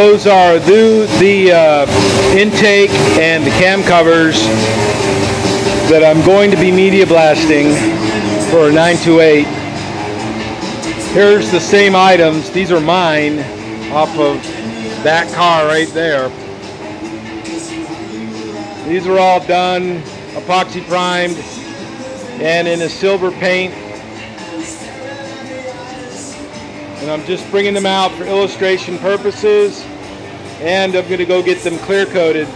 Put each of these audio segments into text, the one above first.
those are the intake and the cam covers that I'm going to be media blasting for a 928. Here's the same items. These are mine off of that car right there. These are all done, epoxy primed, and in a silver paint. And I'm just bringing them out for illustration purposes, and I'm going to go get them clear coated.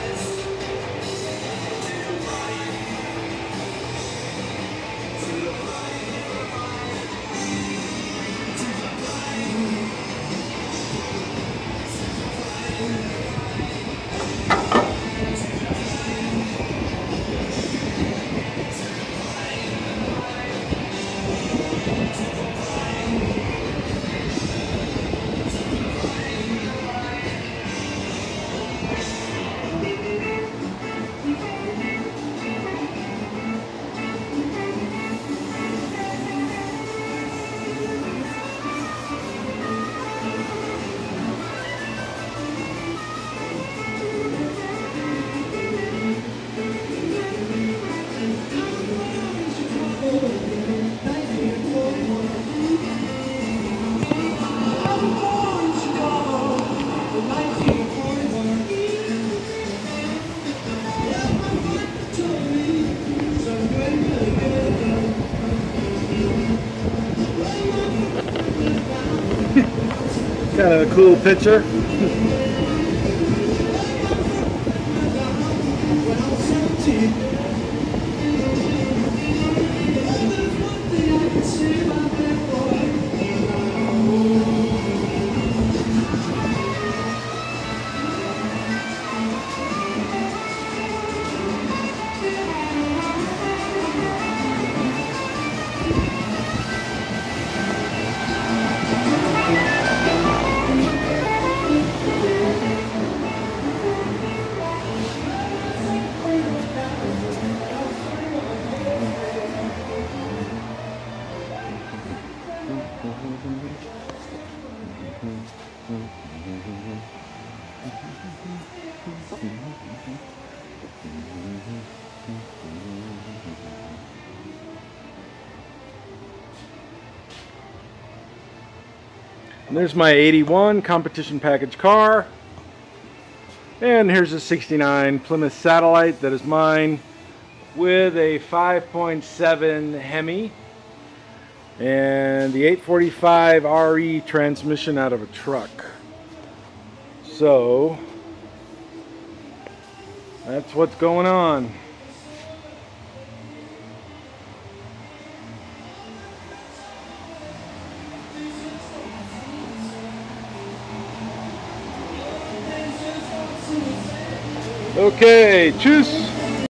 Kind of a cool picture. And there's my 81 competition package car. And here's a 69 Plymouth Satellite that is mine with a 5.7 Hemi and the 845 RE transmission out of a truck. So that's what's going on. Okay, tschüss.